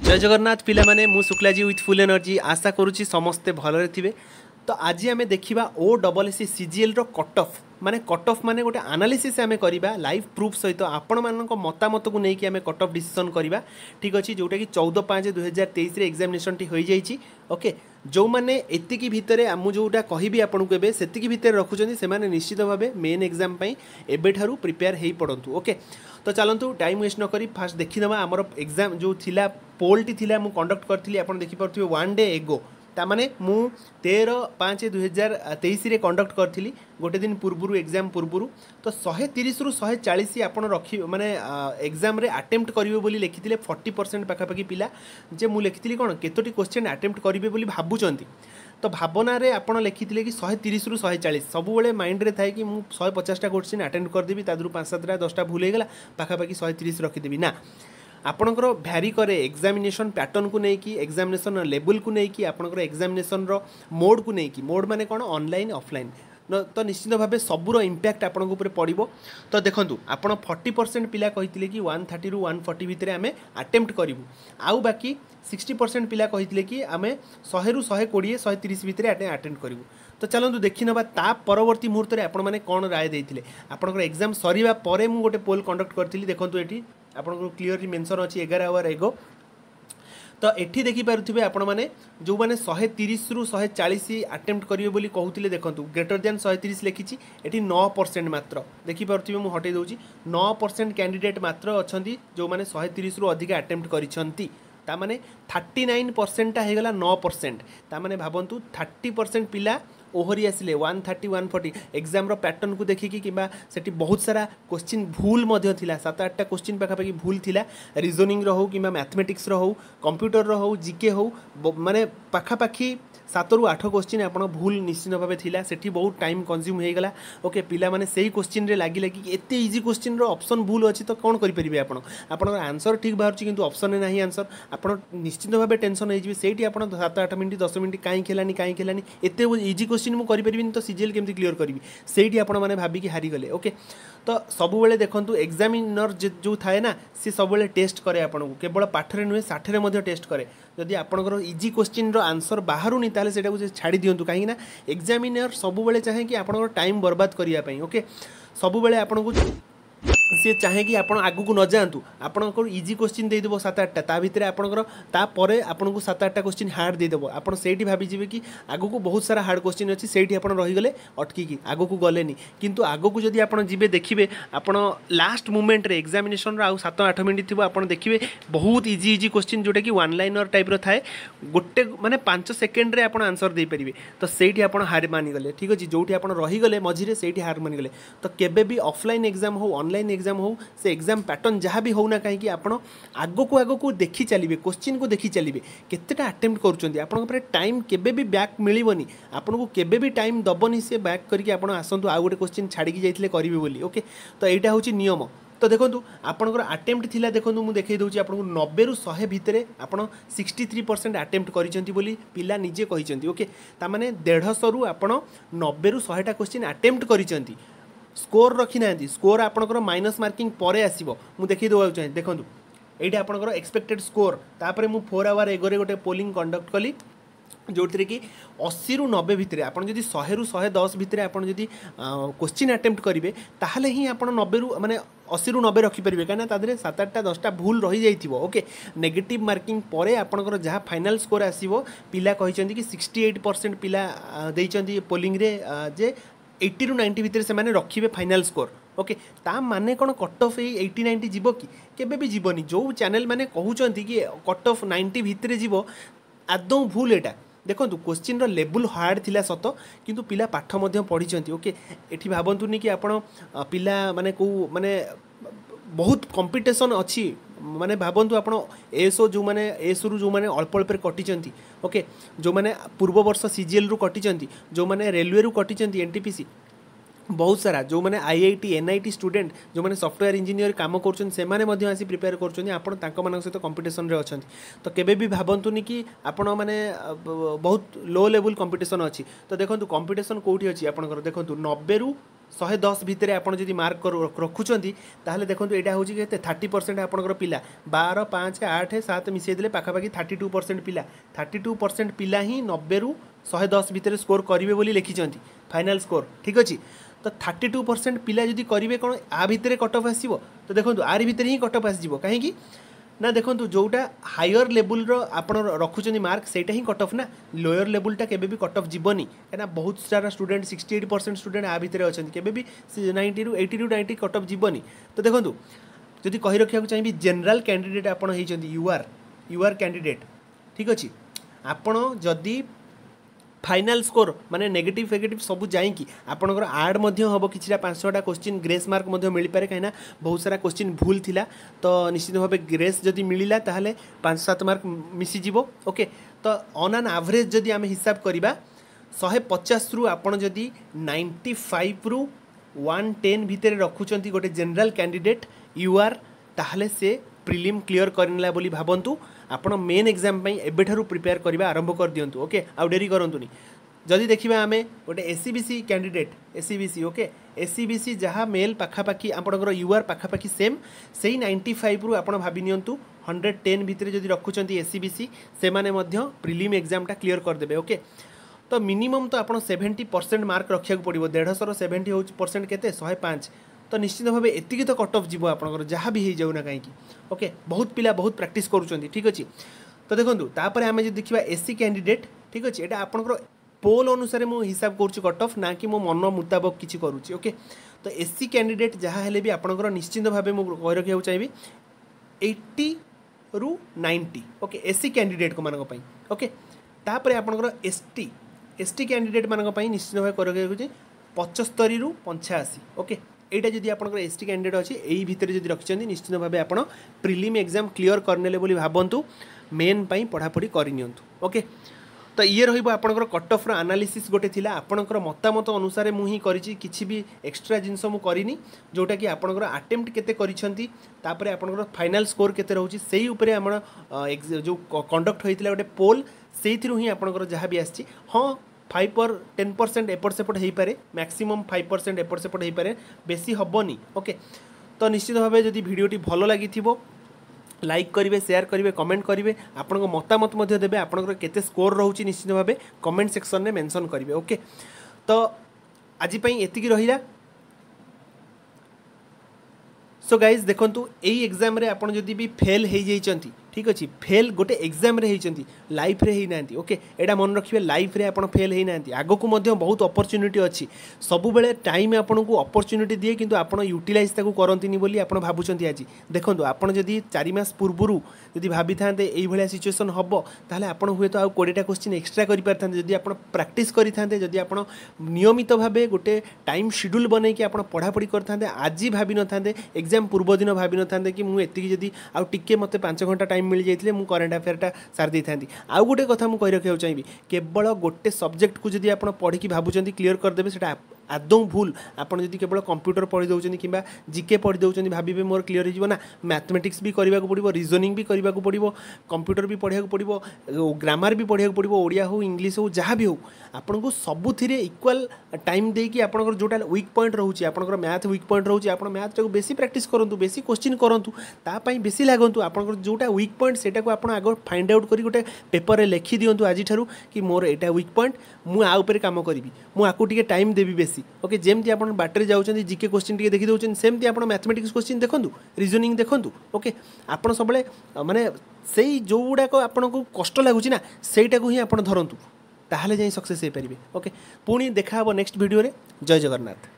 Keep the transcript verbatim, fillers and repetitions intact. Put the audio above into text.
जय जगन्नाथ पिला माने मु शुक्लाजी विथ फुल एनर्जी आशा करुच्ची समस्ते भलरे थिबे। तो आज आम देखा ओ डबल एस सीजीएल रो कट ऑफ माने कट ऑफ माने गोटे एनालिसिस आम करवा लाइव प्रूफ सहित आपण मान मतामत को लेकिन आम कट ऑफ डिसीजन करवा ठीक अच्छे जोटा कि चौदह पाँच दुई हजार तेईस एग्जामिनेशन टी हो जाइए। ओके जो मैंने एतिकी भितर आम जोटा कहि आपन को एबे सेतिकी भितर रखुचंदी से माने निश्चित भाव मेन एग्जाम पई एबेठारु प्रिपेयर हेई पड़ंतु। ओके तो चलतु टाइम वेस्ट न करी फास्ट देखीदमा आमर एग्जाम जो थिला पोलटी थिला मु कंडक्ट करथिली आपन देखि परथिबे वन डे एगो तामाने मु तेरह पाँच दुई हजार तेईस कंडक्ट करी गोटे दिन पूर्व एग्जाम पूर्व तो शहे तीस रु शहे चालीस आप रखी माने एग्जाम रे अटेम्प्ट करेंगे बोली लिखी फोर्टी परसेंट पखापाखि पिला जे मु लिखी कौन केतोटी क्वेश्चन अटेम्प्ट करेंगे बोली भावुंट तो भावना रे आपड़ लिखी कि शहे तीस रु शहे चालीस सब माइंड रे थाए कि मु शहे पचासटा क्वेश्चन अटेम्प्ट करदेवी तादू पाँच सातटा दसटा भूल होगा पखापाखि शहे तीस रखीदेवी ना आपणकर भ्यारी करे एग्जामिनेशन पैटर्न को लेकिन एग्जामिनेशन लेवल को लेकिन आपणकर एग्जामिनेशन रो मोड को लेकिन मोड माने कौन ऑनलाइन ऑफलाइन न तो निश्चित भाव सबूर इंपैक्ट आपण उपर पड़ो। तो देखो आप फोर्टी परसेंट पिला कहते कि वन थर्टी रु वन फोर्टी भितर आम अटेम्प्ट करूँ आउ बाकी सिक्सटी परसेंट पिला कहते कि आम शहे रु शहे कोड़े शहे तीस भितर अटेम्प्ट करूँ। तो चलतु देखी ना ता परवर्ती मुहूर्त में आपण मैंने कौन राय देते आपंकर एग्जाम सरीबा परे मु गोटे पोल कंडक्ट करी देखो ये आपको क्लीयरली मेंशन अच्छी एगार आवर एगो। तो एठी देखी पारुथिबे आपण माने जो माने शहे तीस रु शहे चालीस अटेम्प्ट करिवे बोली कहउतिले देखंतु ग्रेटर देन शहे तीस लिखिछि एठी नौ परसेंट मात्र देखि पारुथिबे मु हटै दउछि नौ परसेंट कैंडिडेट मात्र अछंती जो माने शहे तीस रु अधिक अटेम्प्ट करिसंती तामाने थर्टी नाइन परसेंट हेगला नौ परसेंट तामाने भाबंतु थर्टी परसेंट पिला ओहरी आसिले one thirty one forty exam रो पैटर्न को देखिकी किंबा सेठी बहुत सारा क्वेश्चन भूल मध्य थिला सात आठटा क्वेश्चन पाखापाखि भूल थिला रिजनिंग रो हो किंबा मैथमेटिक्स रो हो कंप्यूटर रो हो जीके हो माने पाखापाखि सात रु आठ क्वेश्चन आप भूल निश्चित भाव थिला सेठी बहुत टाइम कंज्यूम हो गला। ओके पिला माने सेही क्वेश्चन रे लागी लागी एते इजी क्वेश्चन रो ऑप्शन भूल अछि तो कोन करि परिबे आपण आपण आंसर ठीक बाहर किंतु ऑप्शन ने नाही आंसर आपण निश्चित भाव टेंशन हो जिवे सेठी आपण सात आठ मिनिट दस मिनिट काई खेलानी काई खेलानी एते इजी क्वेश्चन मु करि परिबिन तो सीजीएल केमती क्लियर करिवि सेठी आपण माने भाबी कि हारी गले। ओके तो सब बेले देखंतु एग्जामिनर जो थाए ना सी सब बेले टेस्ट करे आपण को केवल पाठरे नुहे साठरे मध्ये टेस्ट करे जदि आपणकर इजी क्वेश्चन रो आंसर बाहरुनी ताले सेटा को छाड़ी दियंतु कहीं ना एग्जामिनर सब बेले चाहे कि आपणकर टाइम बर्बाद करिया पई। ओके सब बेले आपण को सी चाहे कि आप आगू को न जातु आपको इजी क्वेश्चन देदेव सात आठटा ता भितर आपंकर तापर आपको सात आठटा क्वेश्चन हार्ड देदेव आप भाई कि आगू को बहुत सारा हार्ड क्वेश्चन अच्छी से रहीगले अटकिकी आगू को गलेनी किंतु आगू को जब आप जी देखिए आप लास्ट मोमेंट रे एग्जामिनेशन आउ सात आठ मिनट थी आप देखिए बहुत इजी इजी क्वेश्चन जोटा कि वन लाइनर टाइप थाए गोटे माने पांच सेकेंड रे आप आंसर दे पारिबे तो सेठी आप हार मानिगले ठीक अच्छे जो आप रहीगले मझे से हार मानिगले। तो केबे भी ऑफलाइन एग्जाम हो ऑनलाइन एग्जाम हो से एग्जाम पैटर्न जहाँ भी होना कहीं आप आग को आग को देखी चलिए क्वेश्चन को देखी चलिए केतेटा अटेम्प्ट करुँच आप टाइम केबे भी बैक मिलनी आपको केबे भी टाइम दबनी से बैक करके आप आसतु आउ गोटे क्वेश्चन छाड़ी जाइए करेंगे बोली। ओके तो यहाँ हूँ नियम। तो देखो आपंकर अटेम्प्ट थिला देखो मुझे देखई दूसरी आपको नब्बे रु शहे भितर आप सिक्सटी थ्री परसेंट अटेम्प्ट करिसेंती बोली पिला निजे कहिसेंती। ओके तामाने डेढ़श रु आप नब्बे रु शहेटा क्वेश्चन अटेम्प्ट करिसेंती स्कोर रखी ना स्कोर आपंकर माइनस मार्किंग पर आसो मुझे देखी देवा चाहिए देखो ये आपंकर एक्सपेक्टेड स्कोर तापर मु फोर आवर एगोरे गोटे पोलिंग कंडक्ट कली जो कि अस्सी रु नब्बे भितर आप शहे रु शहे दस भितर आप क्वेश्चन अटेम्प्ट करेंगे ताहले ही आप नब्बे रु माने अस्सी रु नब्बे रखिपारे कहीं सात आठटा दसटा भूल रही जाइए। ओके नेगेटिव मार्किंग पर आपंकर जहाँ फाइनाल स्कोर आसो पिला कहते कि सिक्सटी एट परसेंट पिला देइचंती पोलिंग रे जे एट्टी रु नाइंटी भितर से माने रखिबे फाइनाल स्कोर। ओके ता माने कौन कट ऑफ एट्टी नाइंटी जीव कि केबे भी जीवनी जो चैनल माने कहउचंती कि कट ऑफ नाइंटी भितर जीव आदौ भूल एटा देखो क्वेश्चन रो लेवल हार्ड थिला सत किंतु पिला पाठ मध्य पढ़ी। ओके एठी भाबंतुनी कि आपण पिला माने को माने बहुत कंपटीशन अच्छी माने भाबंतु आपण एसओ जो माने एसओ रु जो माने अल्प अल्प कटिचंती। ओके जो माने पूर्व वर्ष सीजीएल रु कटिचंती जो माने रेलवे रु कटिचंती एनटीपीसी बहुत सारा जो मैंने आईआईटी एनआईटी स्टूडेंट जो मैंने सॉफ्टवेयर इंजीनियर काम कर आसी प्रिपेयर कर सहित कंपटीशन रे अच्छा तो केबे भी भावतुनि कि आपण मैंने बहुत लो लेवल कंपटीशन अच्छी। तो देखो कंपटीशन कौटी अच्छी आपंकर देखो नब्बे रु शहे दस भितर आप मार्क रखुंट ताहले देखो यहाँ हूँ कि थर्टी परसेंट आपंकर पिला बार पाँच आठ सात मिसेदे पाखापाखि थर्टी टू परसेंट पिला थर्टी टू परसेंट पिला ही नब्बे रु शहे दस भितर स्कोर करेंगे बोली लिखिं फाइनाल स्कोर ठीक अच्छे। तो थर्टी टू परसेंट पिला जदि करेंगे कौन आ भितर कट ऑफ आसो तो देखो आर भितर ही कट ऑफ आसो कहीं ना देखो जोटा हायर लेवल आप रखुच्च मार्क सेटा ही कट ऑफ ना लोअर लेवलटा केबे भी कट ऑफ जीवनी कहीं बहुत सारा student sixty eight percent student आ भितर अच्छा केबे भी नाइंटी रु एटी रु नाइंटी कट ऑफ जीवनी। तो देखो जदि कही रखा चाहिए जनरल कैंडिडेट आपड़ U R U R candidate ठीक अच्छे आपड़ जदि फाइनाल स्कोर माने नेगेटिव फेगेटिव सब जाइकी आपणकर आड हम कि पाँच छटा क्वेश्चन ग्रेस मार्क मिल पारे कहीं बहुत सारा क्वेश्चन भूल थिला तो निश्चित भाव ग्रेस जदि मिलला ताहले पाँच सात मार्क मिसीज ओके। तो ऑन एन एवरेज जदि आम हिसाब करवा शहे पचास रु आपड़ जदि नाइंटी फाइव रु वन टेन भितर रखुंट गोटे जनरल कैंडिडेट यू आर ताहले से प्रिलिम क्लियर करनेला बोली भावंतु आपण मेन एग्जाम एबेठारु प्रिपेयर करबा आरंभ कर दियंतु ओके आउ डेरी करंतुनी। जदि देखिबा आमे गोटे SCBC candidate SCBC okay SCBC जहाँ मेल पाखापाखि आपणकर यूआर पाखापाखि सेम सेई नाइंटी फाइव रु आपण भाबि नियंतु हंड्रेड टेन भितर जदि रखुंट एससीबीसी से माने मध्य प्रिलिम एग्जामटा क्लियर करदेबे ओके। तो मिनिमम तो आपड़ सेवेन्टी परसेंट मार्क रखा पड़ो देढ़शर सेवेन्टी हो परसेंट के शहे पाँच तो निश्चित भाव एति तो कट ऑफ जीव आपंकर जहाँ भी हो जाऊ ना कहीं ओके बहुत पिला बहुत प्रैक्टिस करुँच ठीक अच्छे। तो देखो तापर आम जो देखा एससी कैंडिडेट ठीक अच्छे यहाँ आपंकर पोल अनुसार मुझे हिसाब करुँच कट ऑफ ना कि मो मन मुताबक किसी करुँच ओके। तो एससी कैंडिडेट जहाँ हेले भी आपंकर निश्चित भाव मुझे कही रखा चाहिए एट्टी रु नाइंटी ओके एससी कैंडिडेट को मानक ओके। तापर आपंकर एसटी एसटी कैंडिडेट मानक निश्चित भाव कही रखा चाहिए पचस्तरी रु पंचाशी ओके। एटा जदि आपंकर एसटी कैंडिडेट अच्छे यही भितर जदि रखिंट निश्चित भाव आप प्रिलिम एग्जाम क्लियर करने बोली भावतु मेन पाई पढ़ापढ़ी करनियंतु ओके। तो ये रहिबो आपनकर कट ऑफ रो एनालिसिस गोटे थिला आपनकर मतामत अनुसार मु ही करिछि किछि भी एक्स्ट्रा जिंस मु करिनी जोटा कि आपनकर अटेम्प्ट केते करिसंती तापरे आपनकर फाइनल स्कोर केते रहउछि सेही ऊपर हमर जो कंडक्ट होइतिला गोटे पोल सेहिथिरु ही आपनकर जहाँ भी आछि हाँ फाइव पर टेन परसेंट एपट सेपट हो पारे मैक्सिमम फाइव परसेंट एपट सेपट हो पारे बेसी हेनी ओके। तो निश्चित भाव जदि भिडियोटी भल लगी लाइक करेंगे शेयर करेंगे कमेंट करेंगे आपण मतामत देवे आपंकर केते स्कोर रोचे निश्चित भाव कमेंट सेक्शन में मेंशन करेंगे ओके। तो आज एतिकी रहिला। सो गाइज देखु यही एग्जाम रे आपन जदि भी फेल हो जाइछंती ठीक अच्छे फेल गोटे एग्जाम रे होइछंती लाइफ रे ही नांती ओके एटा मन रखिबे लाइफ रे आपन फेल ही नांती आगो को मध्य बहुत अपॉर्चुनिटी अछि सब बेले टाइम आपन को अपॉर्चुनिटी दिए किंतु आपन यूटिलाइज ताकू करंतिनी बोली आपन भाबुछंती आज देखंतु आपन जदि चार मास पूर्वरु जदि भाबी थांते एई भलिया सिचुएशन हबो ताले आपन हुए तो आ बीस क्वेश्चन एक्स्ट्रा करि पारथांते जदि आपन प्रैक्टिस करि थांते जदि आपन नियमित भाबे गोटे टाइम शेड्यूल बनै कि आपन पढ़ा पढ़ी करथांते आज भाबी न थांते एग्जाम पूर्व दिन भाबी न थांते कि मु एतिकी जदि आ टिके मते पाँच घंटा टाइम मिल जाइए मुझे करेन्ट अफेयरटा सारी दी था। आउ गोटे कथा मुझे कही रखा चाहिए केवल गोटे सब्जेक्ट को जब आप पढ़ी भावुं क्लीयर करदेवे से आदौ भूल आपड़ जब केवल कंप्यूटर पढ़ी दौरान कि जीके पढ़ी दौरान भावे मोर क्लीयर हो ना मैथमेटिक्स भी करने को पड़ो रिजनिंग भी करने को पड़ो कंप्यूटर भी पढ़ा पड़ो ग्रामर भी पढ़ा पड़ो ओडिया हो इंग्लीश हो जहाँ भी हो आपन को सबुथिरे इक्वाल टाइम देकी आपनकर जोटा वीक पॉइंट रोचे आपनकर मैथ वीक पॉइंट रोचे आप मैथ टाक बेसी प्रैक्टिस करूँ बेसी क्वेश्चन करूँ तापाई बेसी लागंतु आपनकर जोटा वीक पॉइंट सेटा को आप आग फाइंड आउट करी गोटे पेपर रे लिखि दियंतु आज ठारू कि मोर एटा वीक पॉइंट मु आ ऊपर काम करी मु आकु टिके टाइम देबी बेसी ओके। जेमती आप बाटर जाऊँच जीके क्वेश्चन टी देखी दौरान सेमती आप मैथमेटिक्स क्वेश्चन देखूँ रिजनिंग देखूँ ओके आपड़ सब माने से जो गुड़ाक आपन को कष्ट लगुच ना सेटा को ही आप धरतु ताहले जाई सक्सेस हो पारे ओके। पुणी देखा नेक्स्ट वीडियो रे जय जगन्नाथ।